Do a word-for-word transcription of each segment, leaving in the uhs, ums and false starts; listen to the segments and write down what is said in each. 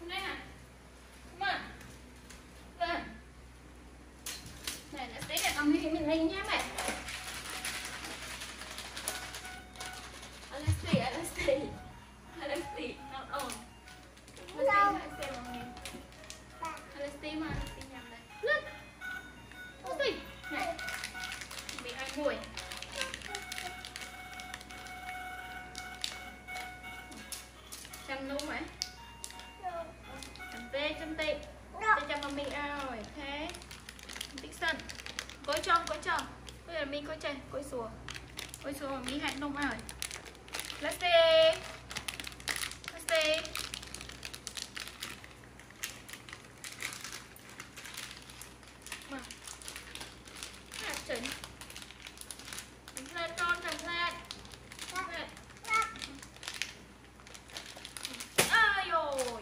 Nè. Come on. Lên. Này, let's take it. Ông hình mình hình nha mẹ. Let's see, let's see. Let's see. Not on. Let's see, let's see mọi người. Let's see mà, let's see nhầm đây. Lên. Let's see. Này. Bị ai mùi. Chăm luôn hả? Chăm tê, chăm tê. Tê chăm mami rồi, thế. Tích sân. Cối cho, cối cho. Bây giờ mình cối chơi, cối xùa. Cối xùa mà mình hạnh nông rồi. Let's see. Let's see. Mà. Hạt chỉnh. Chỉnh lên con, chỉnh lên. Ai ôi.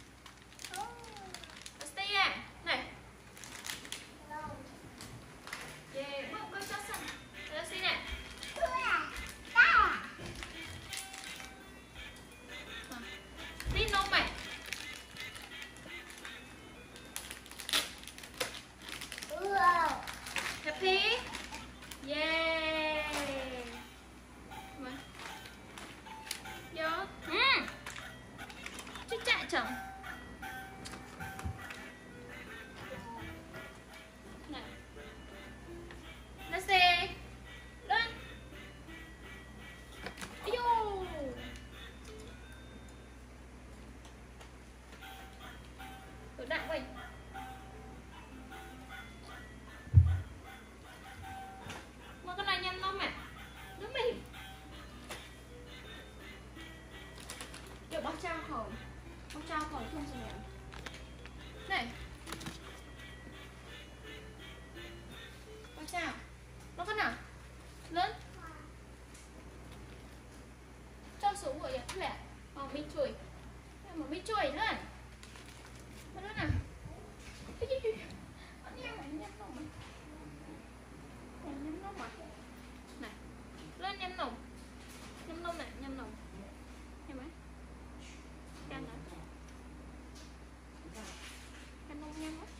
Let's see à. Này. Yeah, bước bước cho sân. Let's see nè. Tí nông mày. Happy? Yeah. Mà. Vô. Ừ. Chứ chạy chồng. Này. Let's see. Lên. Vô. Tự nặng vậy. Mà con này nhanh không mẹ? Nó mì. Kiểu bác trao khỏi. Bác trao khỏi không sao mẹ. Này. Bác trao. Nó con nào? Lớn. Cho xuống rồi vậy mẹ. Ờ mình chùi. Mà mình chùi lên. Nó nào. Cái gì? Anh em mày nhắm nồng mày. Mày nhắm nồng mày. Này. Lên nhắm nồng. Nhắm nồng này, nhắm nồng. Nghe mấy? Can nữa. Can nồng nhắm á.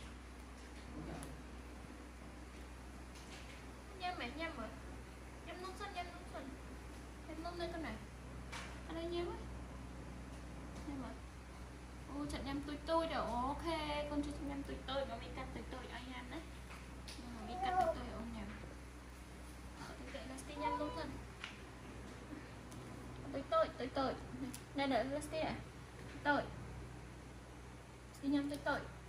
Nhắm mày nhắm rồi. Nhắm nồng xanh, nhắm nồng xanh. Nhắm nồng lên con này. Ở đây nhắm á. Nhắm rồi. Ô trận nhâm tui tui rồi, ok, con chưa nhâm tui tui mà mình cắt tui tui ai ăn đấy. Nhưng mà mình cắt tui tui ôm nhầm. Thực tế là stick nhâm luôn thân. Tui tui, tui tui. Đây là stick à? Tui. Stick nhâm tui tui.